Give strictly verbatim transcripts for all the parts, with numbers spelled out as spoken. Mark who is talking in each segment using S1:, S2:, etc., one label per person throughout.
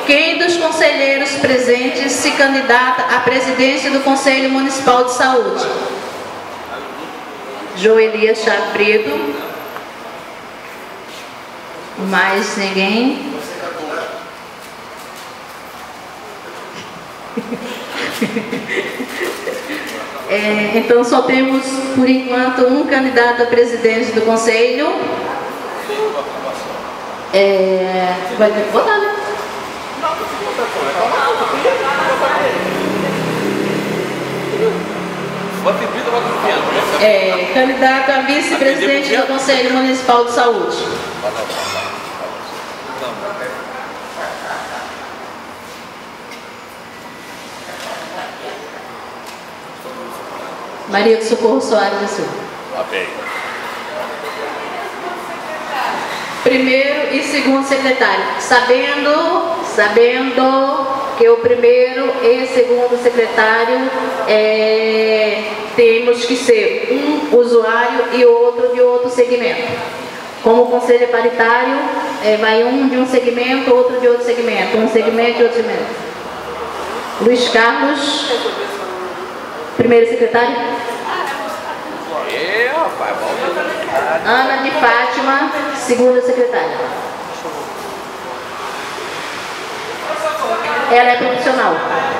S1: quem dos conselheiros presentes se candidata à presidência do Conselho Municipal de Saúde? Joelias Chaves Brito. Mais ninguém? É, então só temos, por enquanto, um candidato a presidente do Conselho. É, vai ter que votar, né? É, candidato a vice-presidente do Conselho Municipal de Saúde. Maria do Socorro Soares da Silva. Primeiro e segundo secretário. Sabendo, sabendo que o primeiro e segundo secretário é, temos que ser um usuário e outro de outro segmento. Como o conselho é paritário, é, vai um de um segmento, outro de outro segmento. Um segmento e outro segmento. Luiz Carlos. Primeiro secretário. Ana de Fátima, segunda secretária. Ela é profissional.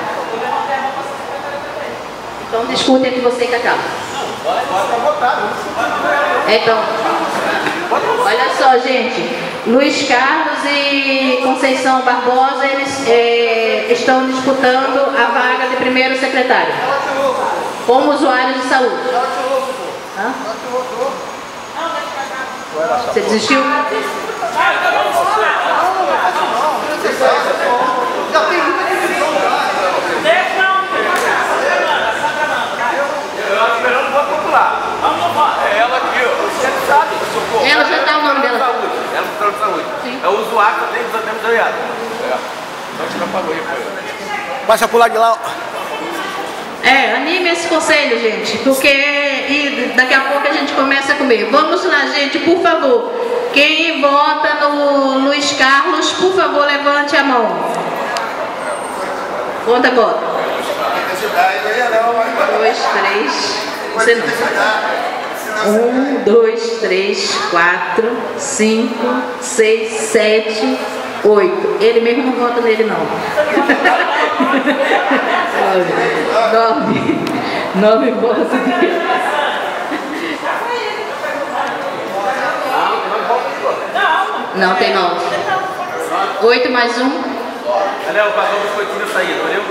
S1: Então discutem entre você e Cacau. Então, olha só, gente. Luiz Carlos e Conceição Barbosa, eles é, estão disputando a vaga de primeiro secretário como usuários de saúde. Hã? Você desistiu? Ela já está o nome dela.
S2: Ela está de saúde. Sim. É o usuário que tem exatamente aliado. É. Então tira pra banho. Passa pro lado de lá.
S1: É, anime esse conselho, gente, porque e daqui a pouco a gente começa a comer. Vamos lá, gente, por favor. Quem vota no Luiz Carlos, por favor, levante a mão. Conta agora. Dois, três. Você não. Um, dois, três, quatro, cinco, seis, sete, oito. Ele mesmo não vota nele, não. Nove. Nove votos. Não, tem nove. Oito mais um.
S2: Olha, o pagão dos coitinhos saindo, valeu?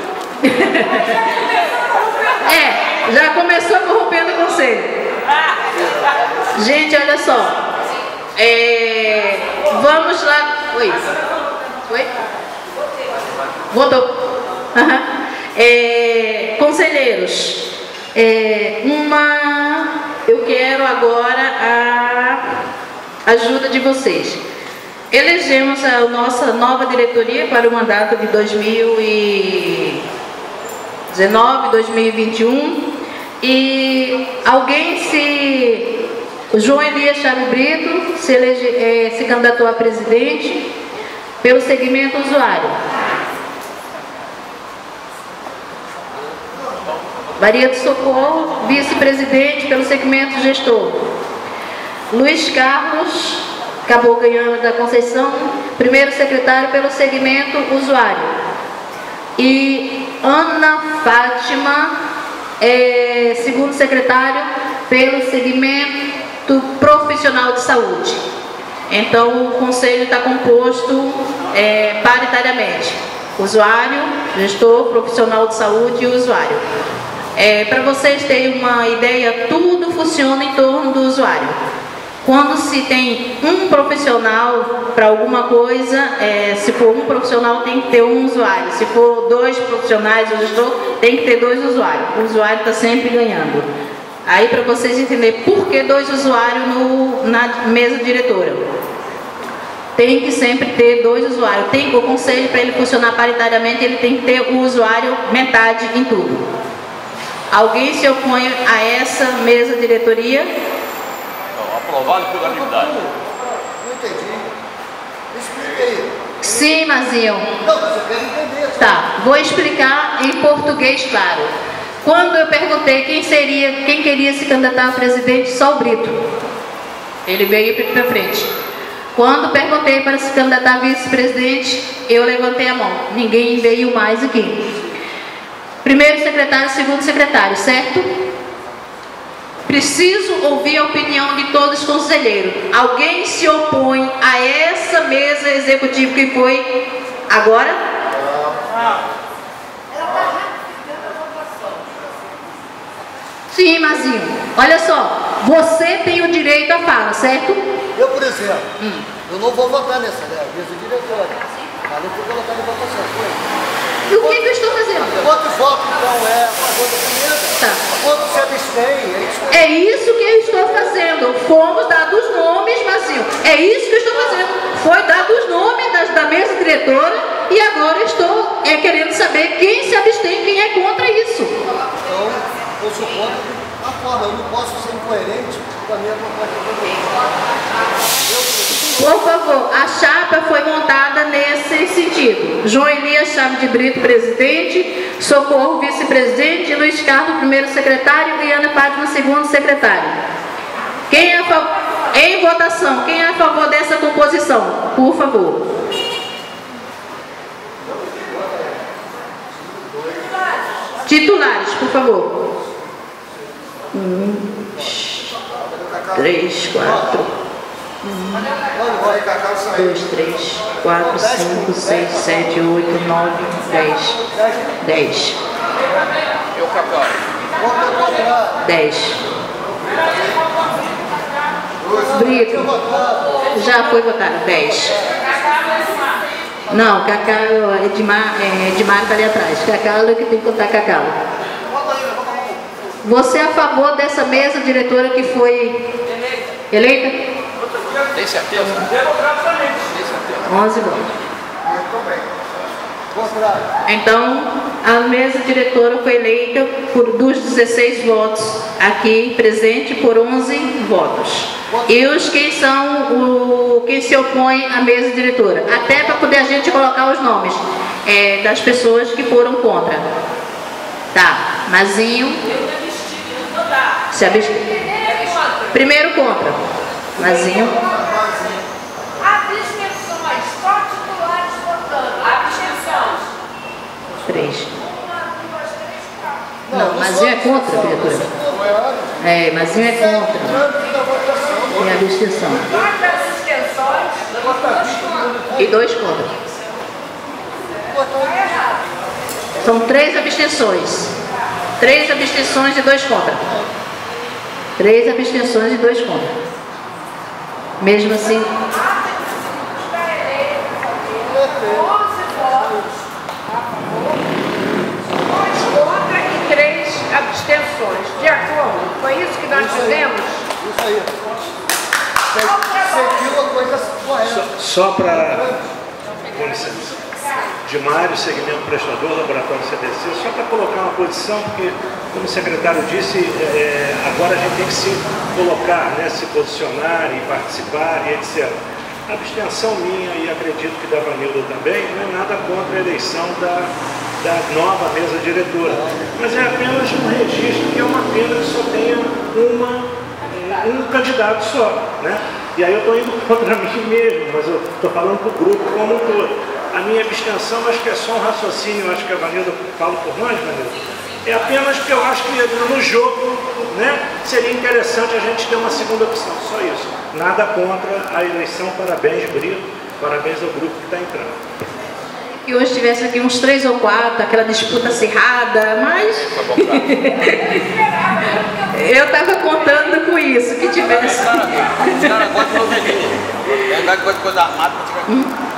S1: É, já começou corrompendo o conselho. Gente, olha só. É, vamos lá. Oi. Oi? Votou. Uhum. É, conselheiros, é, uma, eu quero agora a ajuda de vocês. Elegemos a nossa nova diretoria para o mandato de dois mil e dezenove, dois mil e vinte e um e alguém se... O João Elias Chaves Brito se, elege, é, se candidatou a presidente pelo segmento usuário. Maria do Socorro, vice-presidente pelo segmento gestor. Luiz Carlos, acabou ganhando da Conceição, primeiro secretário pelo segmento usuário. E Ana Fátima, é, segundo secretário pelo segmento profissional de saúde. Então o conselho está composto é, paritariamente. Usuário, gestor, profissional de saúde e usuário. É, para vocês terem uma ideia, tudo funciona em torno do usuário. Quando se tem um profissional para alguma coisa, é, se for um profissional tem que ter um usuário. Se for dois profissionais, o gestor tem que ter dois usuários. O usuário está sempre ganhando. Aí para vocês entenderem por que dois usuários no, na mesa diretora. Tem que sempre ter dois usuários. Tem o conselho, para ele funcionar paritariamente, ele tem que ter o usuário metade em tudo. Alguém se opõe a essa mesa diretoria?
S2: Não, aprovado por unanimidade.
S3: Não entendi. Explica aí.
S1: Sim, Mazinho.
S3: Não, mas eu quero entender.
S1: Tá, vou explicar em português claro. Quando eu perguntei quem seria, quem queria se candidatar a presidente, só o Brito. Ele veio para frente. Quando perguntei para se candidatar a vice-presidente, eu levantei a mão. Ninguém veio mais aqui. Primeiro secretário, segundo secretário, certo? Preciso ouvir a opinião de todos os conselheiros. Alguém se opõe a essa mesa executiva que foi agora? Sim, Mazinho. Olha só, você tem o direito à fala, certo?
S3: Eu, por exemplo,
S1: Hum.
S3: eu não vou votar nessa, né? Mesa diretora. Mas não vou colocar em votação. Foi.
S1: E o que, que eu estou fazendo?
S3: Quanto voto, então, é a favor da mesa?
S1: Tá.
S3: Quanto se abstém? É isso que
S1: É isso que eu estou fazendo. Fomos dados nomes, Mazinho. É isso que eu estou fazendo. Foi dado os nomes das, da mesa diretora e agora eu estou é, querendo saber quem se abstém, quem é contra isso.
S3: Então, eu sou contra a forma. Eu não posso ser incoerente com a minha proposta.
S1: Por favor, a chapa foi montada nesse sentido. João Elias Chave de Brito, presidente. Socorro, vice-presidente. Luiz Carlos, primeiro secretário. E Ana Fátima, segundo secretário. Quem é a favor? Em votação, quem é a favor dessa composição? Por favor. Titulares, por favor. Um, três, quatro. Um, dois, três, quatro, cinco, seis, sete, oito, nove, dez. Dez.
S2: Eu, Cacau.
S1: Dez. Brito. Já foi votado. Dez. Não, Cacau, Edmar, é, Edmar está ali atrás. Cacau é que tem que contar Cacau. Você é a favor dessa mesa diretora que foi eleita?
S2: Tem certeza? Democraticamente. Tem certeza.
S1: onze votos. Então, a mesa diretora foi eleita por dos dezesseis votos aqui presente por onze votos. E os que são o quem se opõe à mesa diretora, até para poder a gente colocar os nomes é, das pessoas que foram contra. Tá, Mazinho. Se abstém. Primeiro contra. Mazinho.
S4: Abstenções, só titulares votando. Abstenções.
S1: Três. Não, Mazinho é contra, diretora. É, Mazinho é contra. Tem abstenção.
S4: Quatro abstenções
S1: E dois contra.
S4: está errado.
S1: São três abstenções. Três abstenções e dois contra. Três abstenções e dois contra. Mesmo assim,
S4: Está eleito onze votos a favor, dois contra e três abstenções. De acordo? Foi isso que nós fizemos?
S3: Isso aí. Seguiu a coisa correta.
S5: Só para, com licença, Dimário, segmento prestador, laboratório C D C, só para colocar uma posição, porque, como o secretário disse, é, agora a gente tem que se colocar, né, se posicionar e participar e etcétera. A abstenção minha, e acredito que da Vanilda também, não é nada contra a eleição da, da nova mesa diretora, mas é apenas um registro que é uma pena que só tenha uma, um candidato só, né? E aí eu estou indo contra mim mesmo, mas eu estou falando para o grupo como um todo. A minha abstenção, acho que é só um raciocínio, acho que a Vanilda fala por nós, Vanilda. É apenas que eu acho que no jogo, né, seria interessante a gente ter uma segunda opção, só isso. Nada contra a eleição, parabéns, Brito, parabéns ao grupo que está entrando.
S1: que hoje tivesse aqui uns três ou quatro, aquela disputa acirrada, mas eu estava contando com isso, que tivesse.
S2: Os caras gostam do menino. É verdade, gosta de coisa armada.